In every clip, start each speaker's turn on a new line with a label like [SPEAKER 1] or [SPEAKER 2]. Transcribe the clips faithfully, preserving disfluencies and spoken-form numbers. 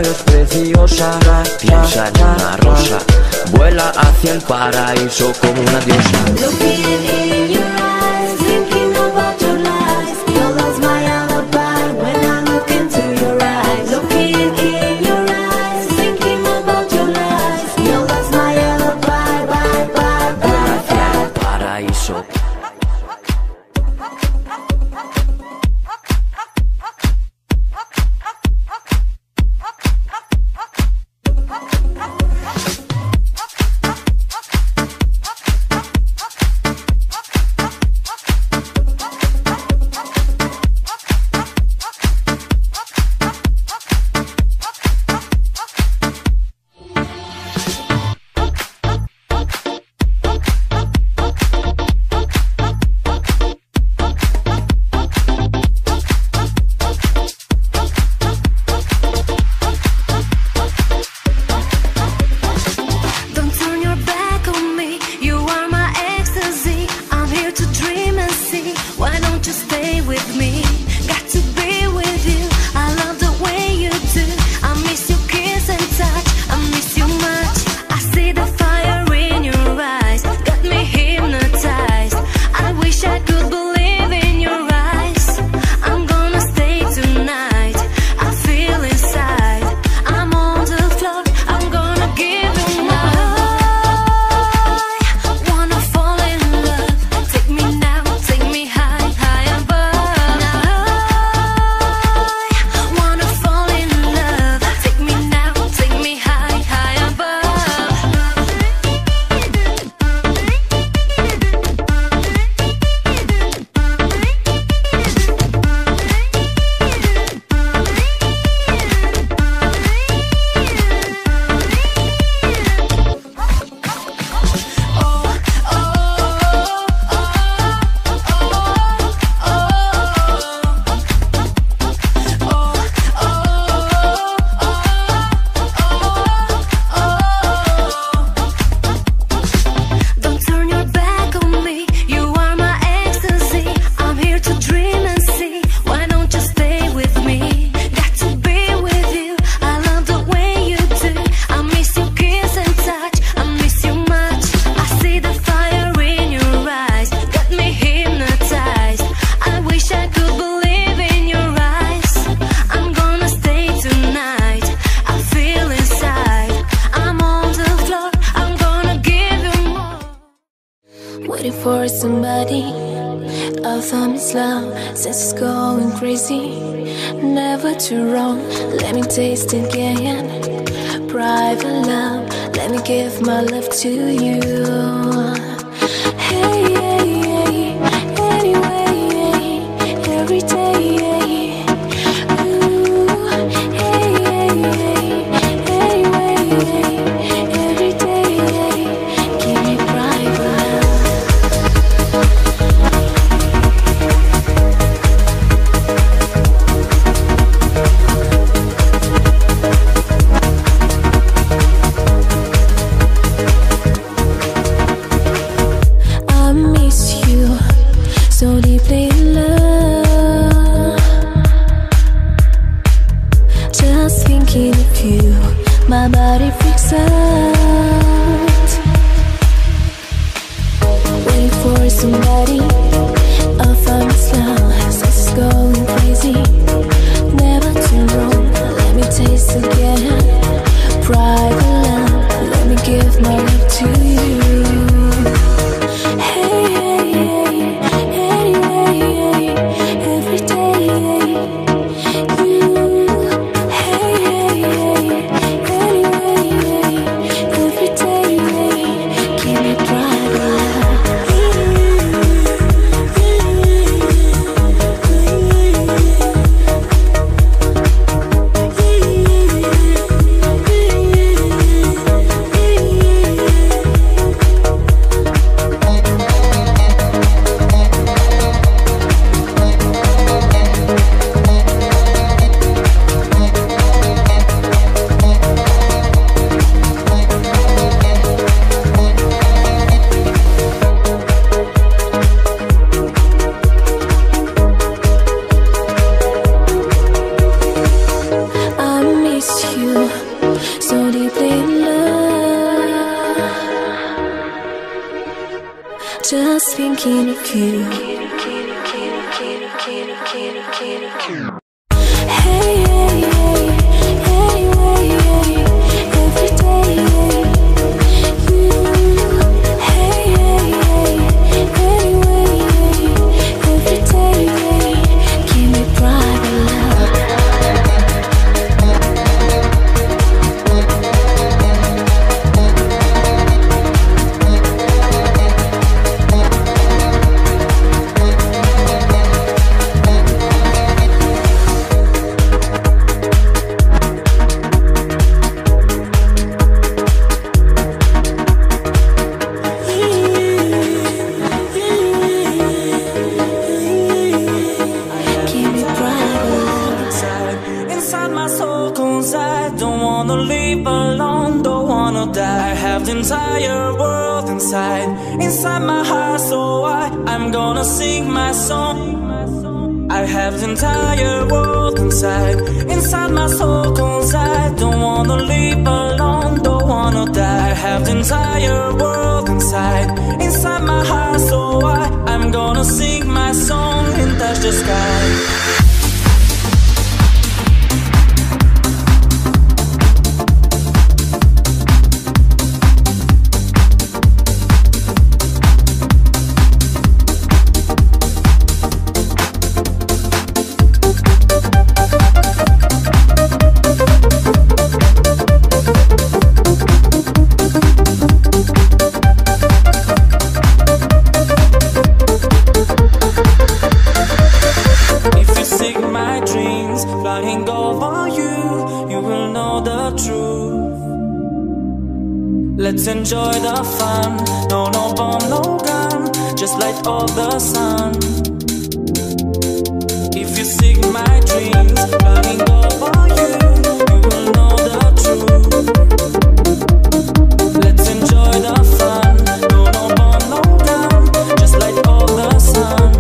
[SPEAKER 1] eres preciosa. Piensa en una rosa, vuela hacia el paraíso como una diosa.
[SPEAKER 2] Looking in your eyes, thinking about your lies. Your love's my alibi when I look into your eyes. Looking in your eyes, thinking about your lies. Your love's my alibi, bye, bye, bye.
[SPEAKER 1] Vuela hacia el paraíso.
[SPEAKER 2] Waiting for somebody, I found this love, sense is going crazy. Never too wrong, let me taste again. Private love, let me give my love to you. Hey, hey, hey, anyway, every day. Ooh, hey, hey, hey, anyway, every day. Give me private love. So deeply in love, just thinking of you, my body freaks out. Waiting for somebody, I found this love, sense is going crazy. Never too wrong, let me taste again. Private love, let me give my love to you. Hey, hey, hey. Every day, you, hey, hey, hey, anyway, every day, give me private. thinking of you. Hey, hey, hey, anyway, every day. Mm, hey, hey, hey, anyway, every day. Give me private love.
[SPEAKER 3] Entire world inside, inside my heart, so I, I'm gonna sing my song. I have the entire world inside, inside my soul, cause I don't wanna live alone, don't wanna die. I have the entire world inside, inside my heart, so I, I'm gonna sing my song and touch the sky. Let's enjoy the fun. No, no bomb, no gun. Just light all the sun. If you seek my dreams, flying over you, you will know the truth. Let's enjoy the fun. No, no bomb, no gun. Just light all the sun.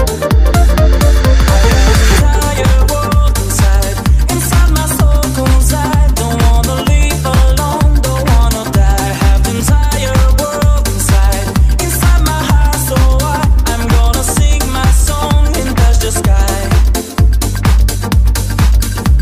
[SPEAKER 3] I have the entire world inside, inside my soul, cause I don't wanna live alone, don't wanna die. Entire world inside, inside my heart, so I, I'm gonna sing my song and touch the sky.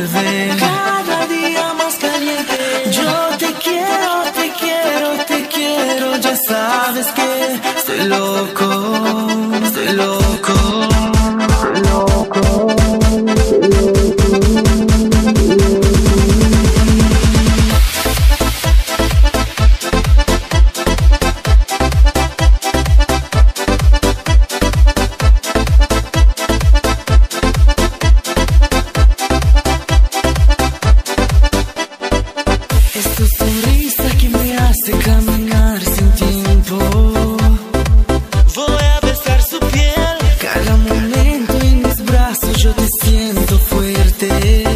[SPEAKER 4] vuelve cada día más caliente. Yo te quiero, te quiero, te quiero. Ya sabes que estoy loco, estoy loco, estoy loco. Es tu sonrisa que me hace caminar sin tiempo. Voy a besar su piel. Cada momento en mis brazos yo te siento fuerte.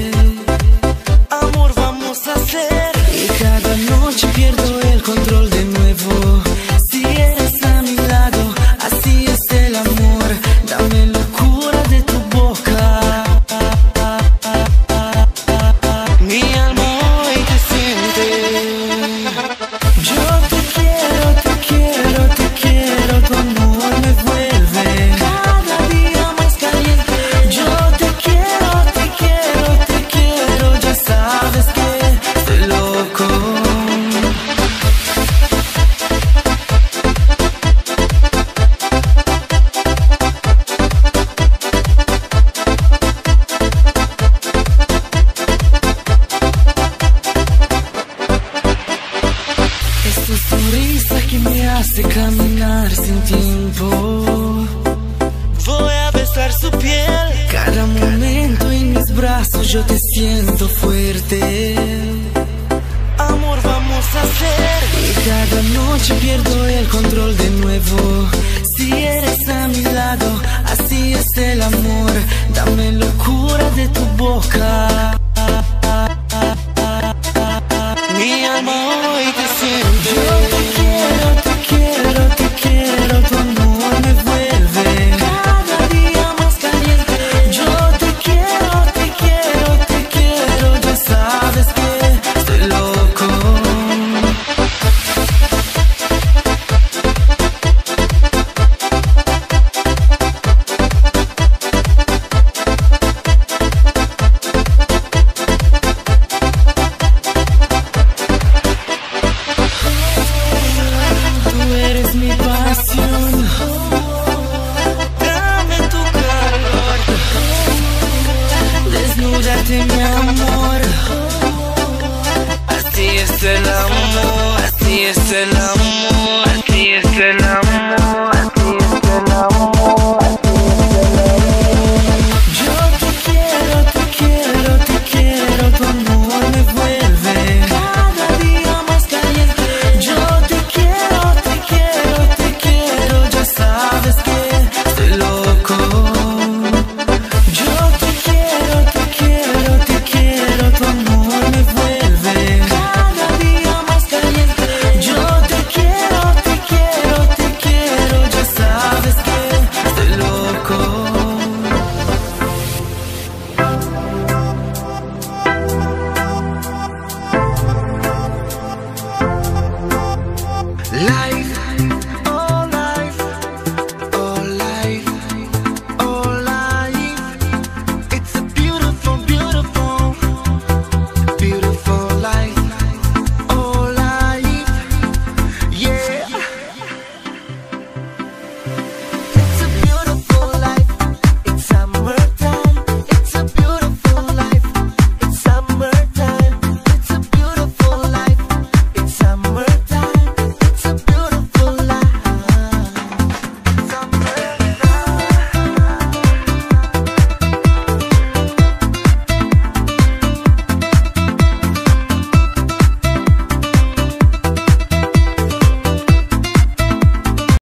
[SPEAKER 4] Amor vamos a hacer. Y cada noche pierdo el control de nuevo. Si eres a mi lado, así es el amor. Dame locura de tu boca. Mi alma hoy te siente. Yo te quiero, te quiero, te quiero. Tu amor me vuelve cada día más caliente. Yo te quiero, te quiero, te quiero. Ya sabes que estoy loco. Es tu sonrisa que me hace caminar sin tiempo. Voy a besar su piel. Cada momento en mis brazos yo te siento fuerte. Amor vamos a hacer. Y cada noche pierdo el control de nuevo. Si eres a mi lado, así es el amor. Dame locura de tu boca.